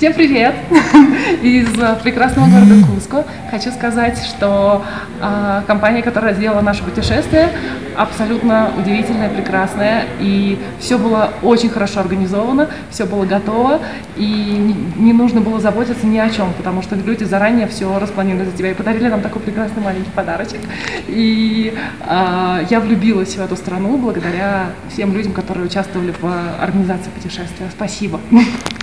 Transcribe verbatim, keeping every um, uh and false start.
Всем привет из прекрасного города Куско. Хочу сказать, что э, компания, которая сделала наше путешествие, абсолютно удивительная, прекрасная, и все было очень хорошо организовано, все было готово, и не, не нужно было заботиться ни о чем, потому что люди заранее все распланировали за тебя и подарили нам такой прекрасный маленький подарочек. И э, я влюбилась в эту страну благодаря всем людям, которые участвовали в организации путешествия. Спасибо.